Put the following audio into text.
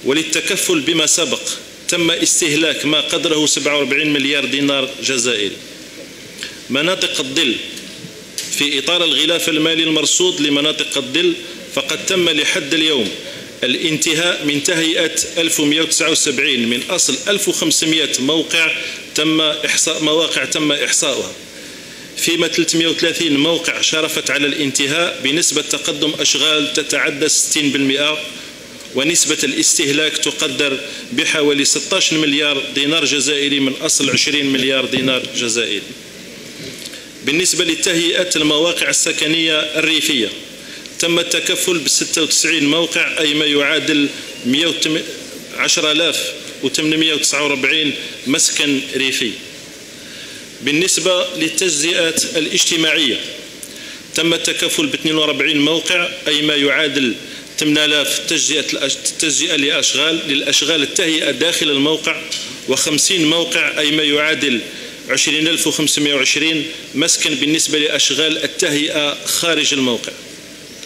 وللتكفل بما سبق تم استهلاك ما قدره 47 مليار دينار جزائري. مناطق الظل: في إطار الغلاف المالي المرصود لمناطق الظل فقد تم لحد اليوم الانتهاء من تهيئة 1179 من أصل 1500 مواقع تم إحصاؤها، فيما 330 موقع شرفت على الانتهاء بنسبة تقدم أشغال تتعدى 60%، ونسبة الاستهلاك تقدر بحوالي 16 مليار دينار جزائري من أصل 20 مليار دينار جزائري. بالنسبة لتهيئة المواقع السكنية الريفية تم التكفل ب 96 موقع، أي ما يعادل 10849 مسكن ريفي. بالنسبة للتجزئات الاجتماعية تم التكفل ب 42 موقع، أي ما يعادل 8000 تجزئة للأشغال التهيئة داخل الموقع، و50 موقع أي ما يعادل 20520 مسكن بالنسبة لأشغال التهيئة خارج الموقع.